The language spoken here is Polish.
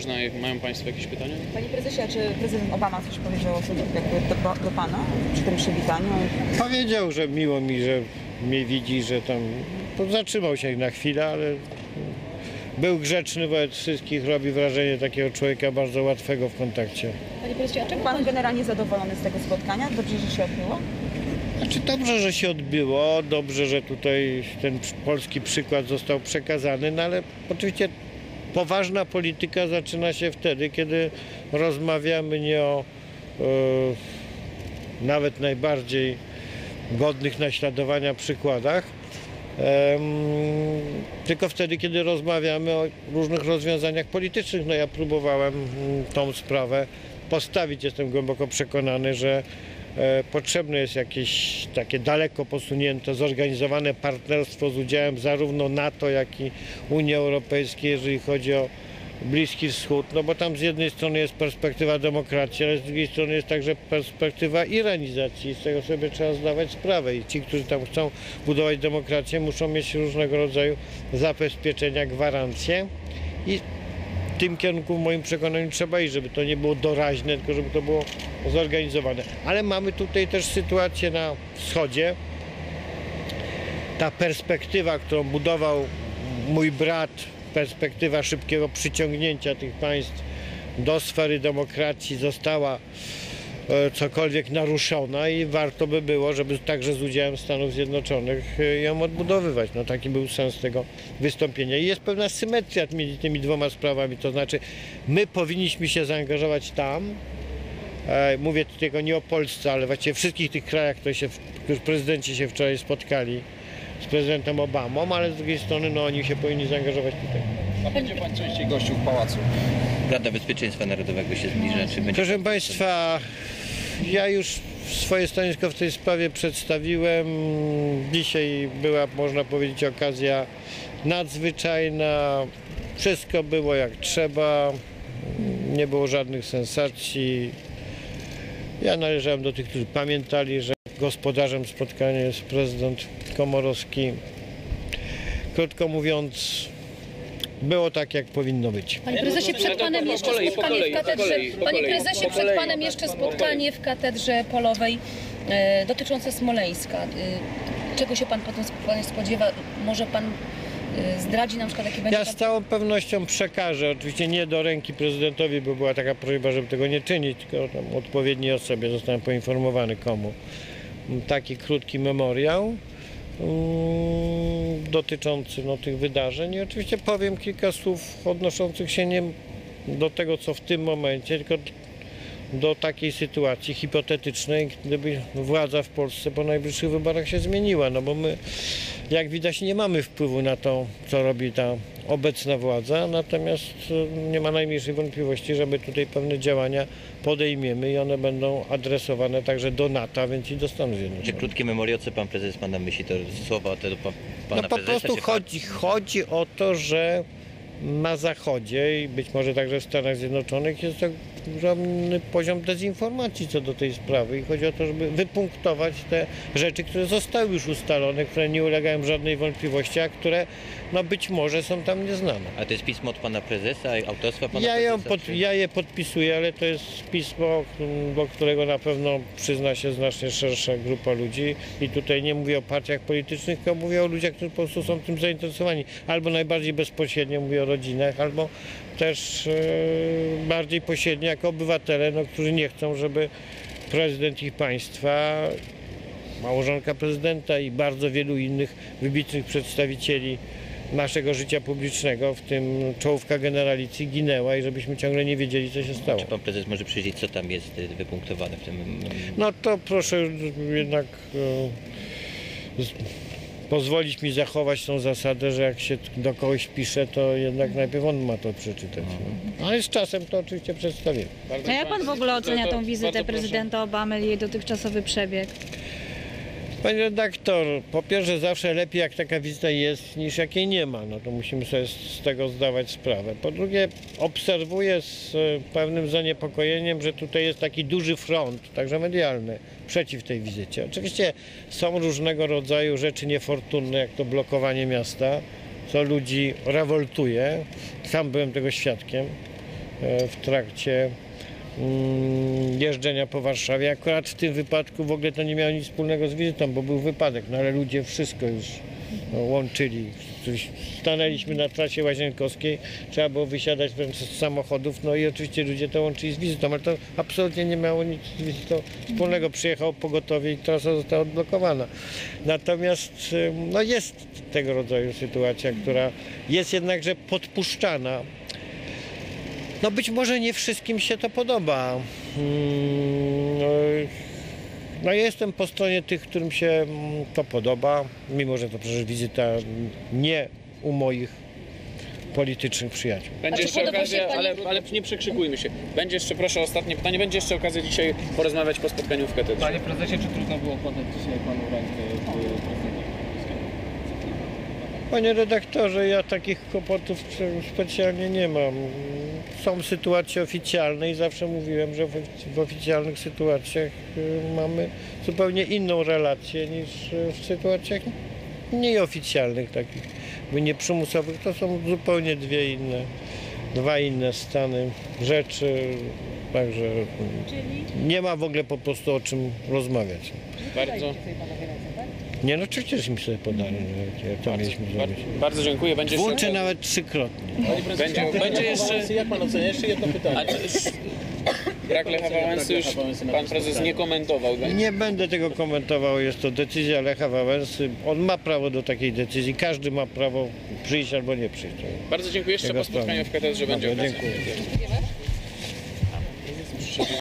Nowoczesna. Mają Państwo jakieś pytania? Panie prezesie, a czy prezydent Obama coś powiedział do pana przy tym przywitaniu? Powiedział, że miło mi, że mnie widzi, że tam zatrzymał się na chwilę, ale był grzeczny wobec wszystkich, robi wrażenie takiego człowieka bardzo łatwego w kontakcie. Panie prezesie, a czemu pan generalnie zadowolony z tego spotkania? Dobrze, że się odbyło? Znaczy dobrze, że się odbyło, dobrze, że tutaj ten polski przykład został przekazany, no ale oczywiście poważna polityka zaczyna się wtedy, kiedy rozmawiamy nie o nawet najbardziej godnych naśladowania przykładach, tylko wtedy, kiedy rozmawiamy o różnych rozwiązaniach politycznych. No ja próbowałem tą sprawę postawić, jestem głęboko przekonany, że potrzebne jest jakieś takie daleko posunięte, zorganizowane partnerstwo z udziałem zarówno NATO, jak i Unii Europejskiej, jeżeli chodzi o Bliski Wschód, no bo tam z jednej strony jest perspektywa demokracji, ale z drugiej strony jest także perspektywa iranizacji. Z tego sobie trzeba zdawać sprawę i ci, którzy tam chcą budować demokrację, muszą mieć różnego rodzaju zabezpieczenia, gwarancje i w tym kierunku w moim przekonaniu trzeba iść, żeby to nie było doraźne, tylko żeby to było zorganizowane. Ale mamy tutaj też sytuację na wschodzie. Ta perspektywa, którą budował mój brat, perspektywa szybkiego przyciągnięcia tych państw do sfery demokracji została cokolwiek naruszona i warto by było, żeby także z udziałem Stanów Zjednoczonych ją odbudowywać. No taki był sens tego wystąpienia. I jest pewna symetria między tymi dwoma sprawami, to znaczy my powinniśmy się zaangażować tam, mówię tylko nie o Polsce, ale właściwie wszystkich tych krajach, których prezydenci się wczoraj spotkali z prezydentem Obamą, ale z drugiej strony no, oni się powinni zaangażować tutaj. A będzie pan częściej gościł w pałacu? Rada Bezpieczeństwa Narodowego się zbliża. Czy będzie... Proszę Państwa, ja już swoje stanowisko w tej sprawie przedstawiłem. Dzisiaj była, można powiedzieć, okazja nadzwyczajna. Wszystko było jak trzeba. Nie było żadnych sensacji. Ja należałem do tych, którzy pamiętali, że gospodarzem spotkania jest prezydent Komorowski. Krótko mówiąc, było tak, jak powinno być. Panie prezesie, przed panem jeszcze spotkanie w katedrze. Panie prezesie, przed panem jeszcze spotkanie w katedrze polowej dotyczące Smoleńska. Czego się pan potem spodziewa? Może pan zdradzi nam przykład, jaki będzie... Ja z całą pewnością przekażę, oczywiście nie do ręki prezydentowi, bo była taka prośba, żeby tego nie czynić, tylko tam odpowiedniej osobie zostałem poinformowany komu. Taki krótki memoriał dotyczący tych wydarzeń i oczywiście powiem kilka słów odnoszących się nie do tego, co w tym momencie, tylko do takiej sytuacji hipotetycznej, gdyby władza w Polsce po najbliższych wyborach się zmieniła, no bo my, jak widać, nie mamy wpływu na to, co robi ta obecna władza, natomiast nie ma najmniejszej wątpliwości, żeby tutaj pewne działania podejmiemy i one będą adresowane także do NATO, a więc i do Stanów Zjednoczonych. Czy krótkie memoriał, co pan prezes ma na myśli, to słowa do pana no po prezesa? prostu chodzi o to, że na Zachodzie i być może także w Stanach Zjednoczonych jest ogromny poziom dezinformacji co do tej sprawy i chodzi o to, żeby wypunktować te rzeczy, które zostały już ustalone, które nie ulegają żadnej wątpliwości, a które być może są tam nieznane. A to jest pismo od pana prezesa, autorstwa pana prezesa? Ja je podpisuję, ale to jest pismo, do którego na pewno przyzna się znacznie szersza grupa ludzi i tutaj nie mówię o partiach politycznych, tylko mówię o ludziach, którzy po prostu są tym zainteresowani. Albo najbardziej bezpośrednio mówię o rodzinach, albo też bardziej pośrednio jako obywatele, którzy nie chcą, żeby prezydent ich państwa, małżonka prezydenta i bardzo wielu innych wybitnych przedstawicieli naszego życia publicznego, w tym czołówka generalicji, ginęła i żebyśmy ciągle nie wiedzieli, co się stało. Czy pan prezes może przyjrzeć, co tam jest wypunktowane w tym? No to proszę jednak pozwolić mi zachować tą zasadę, że jak się do kogoś pisze, to jednak najpierw on ma to przeczytać. No. Ale z czasem to oczywiście przedstawimy. A jak pan w ogóle ocenia tą wizytę prezydenta Obamy i jej dotychczasowy przebieg? Panie redaktor, po pierwsze zawsze lepiej jak taka wizyta jest niż jakiej nie ma, no to musimy sobie z tego zdawać sprawę. Po drugie obserwuję z pewnym zaniepokojeniem, że tutaj jest taki duży front, także medialny, przeciw tej wizycie. Oczywiście są różnego rodzaju rzeczy niefortunne, jak to blokowanie miasta, co ludzi rewoltuje, sam byłem tego świadkiem. w trakcie jeżdżenia po Warszawie. Akurat w tym wypadku w ogóle to nie miało nic wspólnego z wizytą, bo był wypadek, no ale ludzie wszystko już łączyli. Stanęliśmy na trasie Łazienkowskiej, trzeba było wysiadać z samochodów, no i oczywiście ludzie to łączyli z wizytą, ale to absolutnie nie miało nic z wizytą wspólnego. Przyjechało pogotowie i trasa została odblokowana. Natomiast no jest tego rodzaju sytuacja, która jest jednakże podpuszczana. No być może nie wszystkim się to podoba. No ja jestem po stronie tych, którym się to podoba, mimo że to przecież wizyta nie u moich politycznych przyjaciół. Będzie A czy jeszcze podoba się okazja, pani- ale nie przekrzykujmy się. Będzie jeszcze, proszę, ostatnie pytanie, będzie jeszcze okazja dzisiaj porozmawiać po spotkaniu w katedrze. Panie prezesie, czy trudno było podać dzisiaj panu rękę prezydenta? Panie redaktorze, ja takich kłopotów specjalnie nie mam. Są sytuacje oficjalne i zawsze mówiłem, że w oficjalnych sytuacjach mamy zupełnie inną relację niż w sytuacjach nieoficjalnych, takich nieprzymusowych. To są zupełnie dwa inne stany rzeczy, także nie ma w ogóle po prostu o czym rozmawiać. Bardzo, Nie, no oczywiście, żeśmy sobie podali, to mieliśmy zrobić. bardzo dziękuję. Będzie jeszcze, Czy nawet trzykrotnie. będzie jeszcze... Jak pan ocenia? Jeszcze jedno pytanie. Brak Lecha Wałęsy już pan prezes nie komentował. Nie będę tego komentował, jest to decyzja Lecha Wałęsy. On ma prawo do takiej decyzji, każdy ma prawo przyjść albo nie przyjść. Bardzo dziękuję. Jeszcze Jego po spotkaniu w katedrze będzie Dobra, okazja. dziękuję.